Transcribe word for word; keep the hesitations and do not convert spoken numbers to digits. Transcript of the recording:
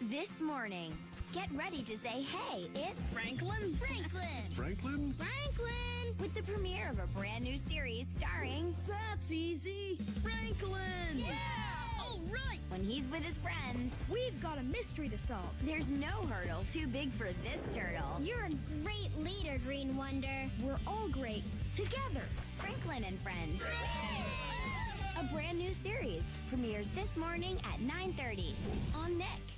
This morning, get ready to say hey, it's Franklin. Franklin. Franklin? Franklin! With the premiere of a brand new series starring... That's easy. Franklin! Yeah! All right! When he's with his friends, We've got a mystery to solve. there's no hurdle too big for this turtle. You're a great leader, Green Wonder. We're all great together. Franklin and Friends. A brand new series premieres this morning at nine thirty on Nick.